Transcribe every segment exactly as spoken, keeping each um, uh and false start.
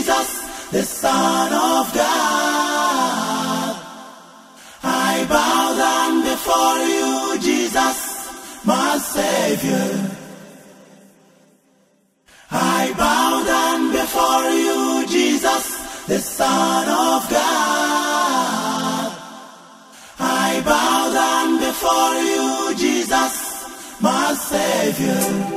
Jesus, the Son of God. I bow down before you, Jesus, my Savior. I bow down before you, Jesus, the Son of God. I bow down before you, Jesus, my Savior.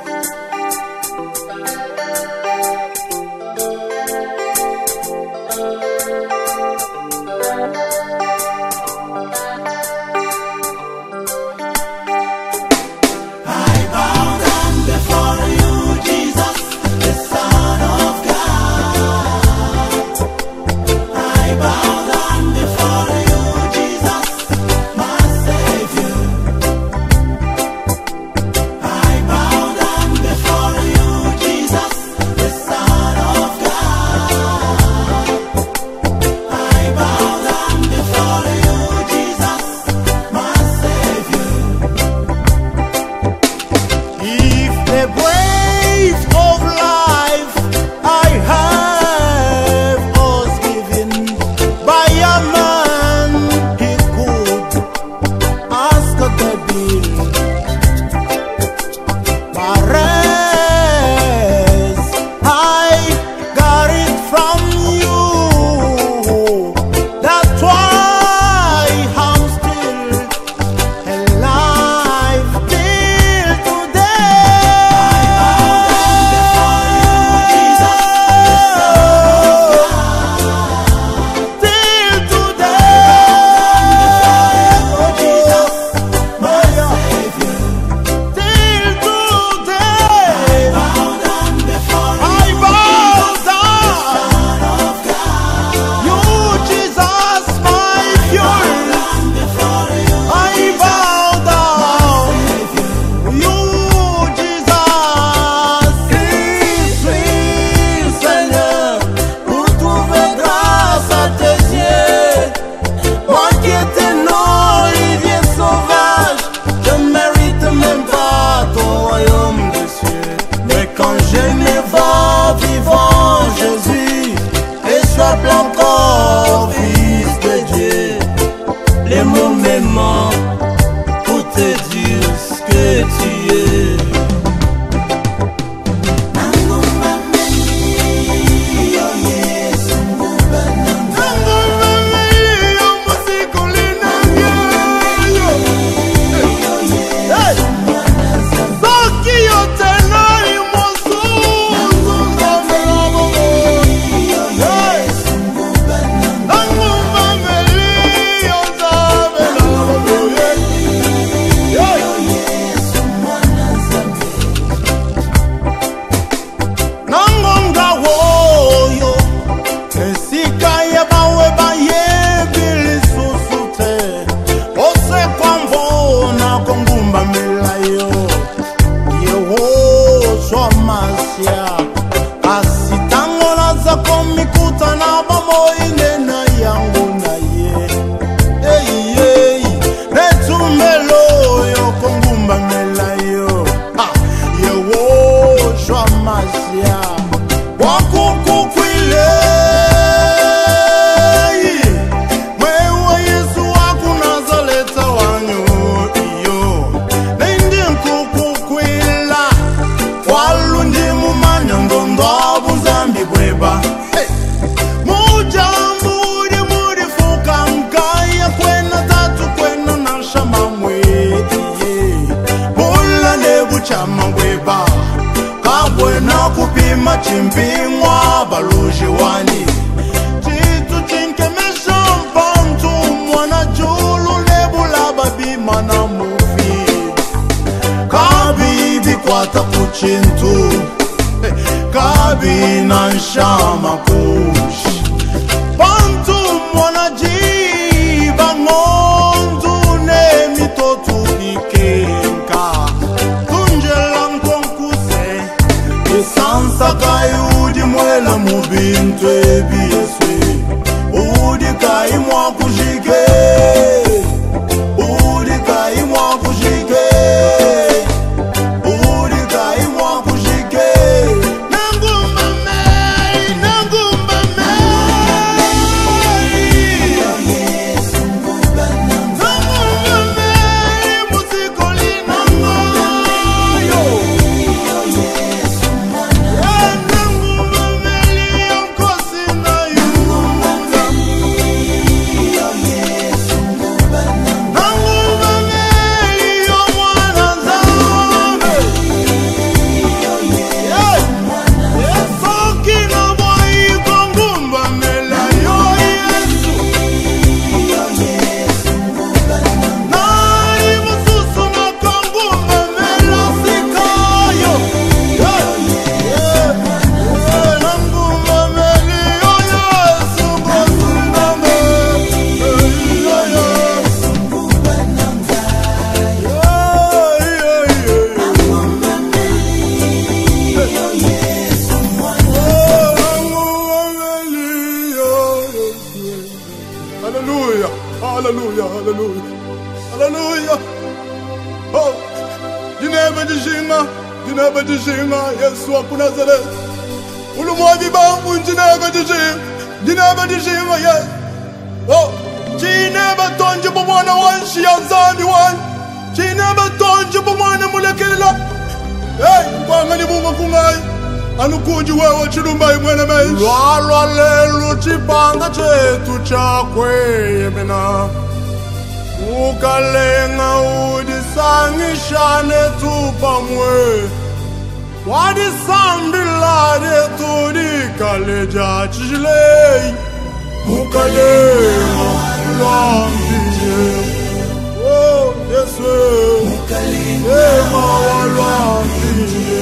Chimpingwa baluji wani Chitu chinkemesha mpantu Mwana julu lebula babi mana mufi Kabibi kwata kuchintu Kabi na nshama kush Pantu mwana jiba ngondu ne mitotu kikenka Tunjela nkonkuse Sansa kayudi mwela mubintu ebiyeswe Udi kai mwa kujike Udi kai mwa kujike Udi kai mwa kujike Nangu mame, nangu hallelujah, hallelujah, hallelujah. Oh, dinebe dijinga, dinebe dijinga, Yesu wa Nazareth. Ulumwaji bangu dinebe dijinga, dinebe dijinga, yes. Oh, dinebe tonje bumwana wanshi ya zambi wan. Dinebe tonje bumwana mulekela. Hey, kwanga ni bunga kungai. Anukuji wewe chidumba imwene meishi. Lwalwa lelu chipanga chetu chakwe yemena. Ukalenga udisangishane tupamwe. Wadisambilade tudikaleja chijilei. Ukalenga lwambije. Oh, Yesu. Ukalenga lwambije.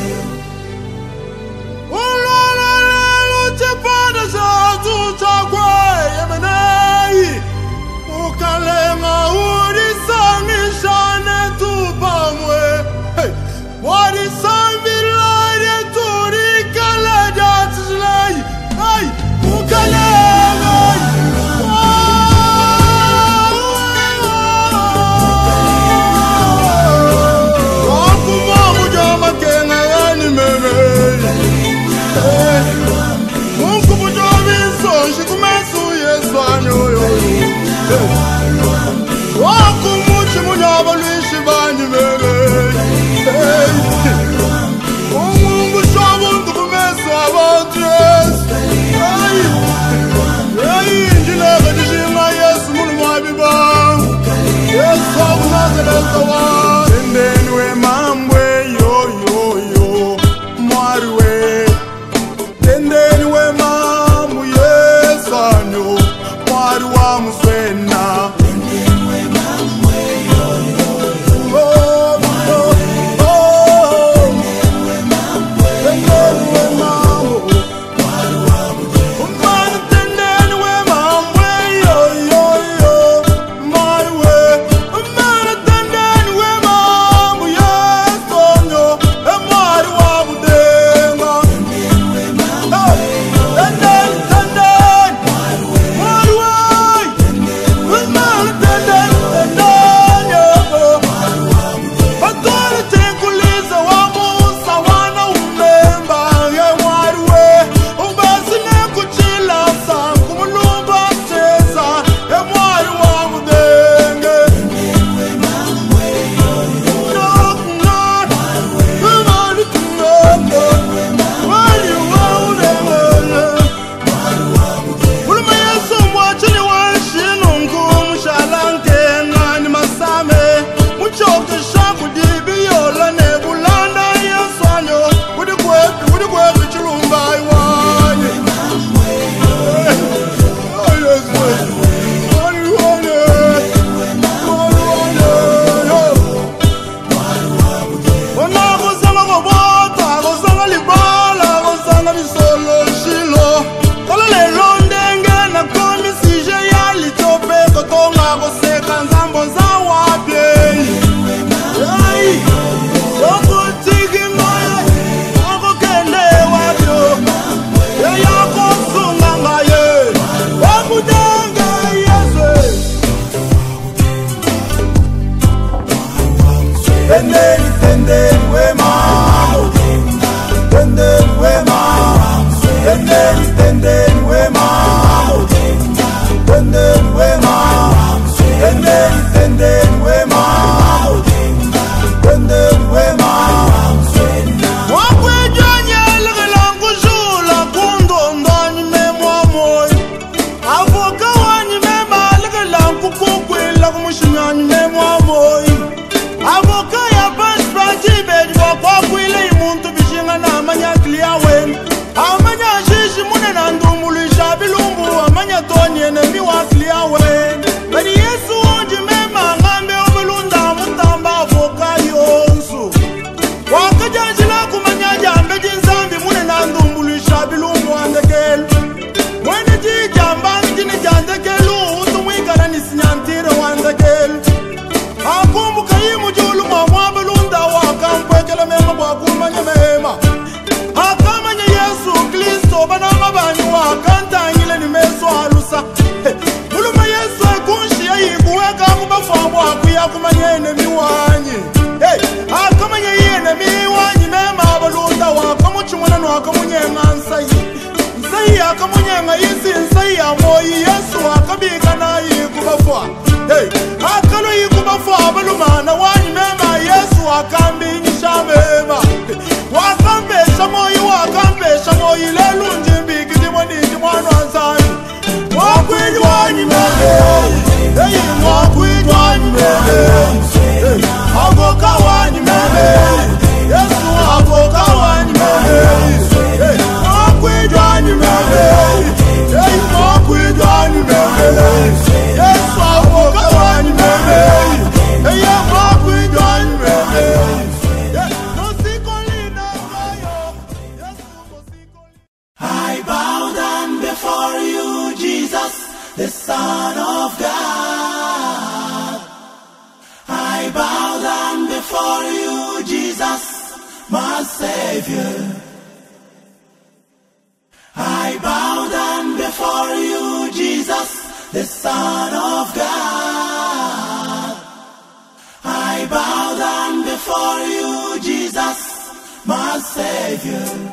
Ukalenga udisangishane tupamwe. Hey, wadisambilade tudikaleja chijilei. Hey, ukalenga. Wakumamu jama kenga yani meme. Mungu bujovi sonshi kumesu Yesu anyoyo. Wakumuchi munyaba lwishi banyi meme. Mungu shabundu kumesu abantu Yesu. Injileka dijinga Yesu mulu mwabiba. Yesu wa Nazareth wa. Tendeni we mambwe yo yo yo. Mwariwe. Tendeni we mamu Yesu anyo. Mwari wa muswena. Tendeni we mamu yo yo yo. Oh, oh, oh. Tendeni we mamu. Tendeni we mamu. Mwari wa muswena. Tendeni we mamu yo yo yo. Mwari we. Tendeni we mamu Yesu anyo. Mwari wa mudenga. Tendeni we mamu. Tendeni, tendeni. Mwari we. Tendeni we mamu. Tendeni, tendeni. Atole tenkuliza wa Musa wana umemba ye mwari we. Umbasine kuchila sangu mulumba cheza ye mwari wa mudenge. Tendeni we mamu yo yo. Knock knock. Mwari tunoko. Mwari wa mudenge. Uluma Yesu mwachini wanshinu ngumu shalanke ngani masame. Muchoke shaku dibi yola nebulanda Yesu anyo. Udi kwepi, udi kwepi chilumba iwanye. Oh Yesu. Mwari wane. Mwari wane. Ona kusanga kobota, kusanga libala, kusanga bisolo shilo. Kala lelo ndenge na komi sije yali chope kotonga koseka nzambo za wapye. Hey, soko tiki moye, soko kende wapyo. Ya yako sunga ngaye, wakudanga Yesu. Tendeni, tendeni we mamu. Tendeni we mamu. Tendeni, tendeni we mamu. Tendeni we mamu. Tendeni, tendeni we mamu. Tendeni we mamu. Wakwejonya legelangu jula kundondani memwa moyo. Avoka wanyi mema legelangu kukwila kumushinyani memwa moyo. Avoka ya pasipati bedi wakwa kwile imuntu bishinga na amanya kliya wen. Amanya shishi mune na ndumulisha bilumbu. Amanya toni enemi wa kliya wen. Bedi Yesu onji mema ngambe obelunda mutamba avoka yonsu. Wakajajila kumanya jambe jinzambi mune na ndumulisha bilumbu andekelu. Mwene jijamba njini jandekelu. Utu mwikana nisinyantire wandekelu. Akumbuka yimu julu mwa mwabelunda wakampwekele mema bwakumanya mema. Akama akamunyenga yisinsa ya moyi Yesu akabika na yikubafa hey akalo yikubafa balumana wani mema Yesu akambinyisha mema wakambesha moyi wakambesha moyi lelunji mbiki dimoni mwana nzani wakwidwani meme hey wakwidwani meme agoka wani meme Yesu agoka wani meme hey wakwidwani meme hey wakwidwani meme Yesu agoka wani meme hey wakwidwani meme I bow down before you, Jesus, the Son of God. I bow down before you, Jesus, my Savior. I bow down before you, Jesus, the Son of God. I bow down before you, Jesus, my Savior.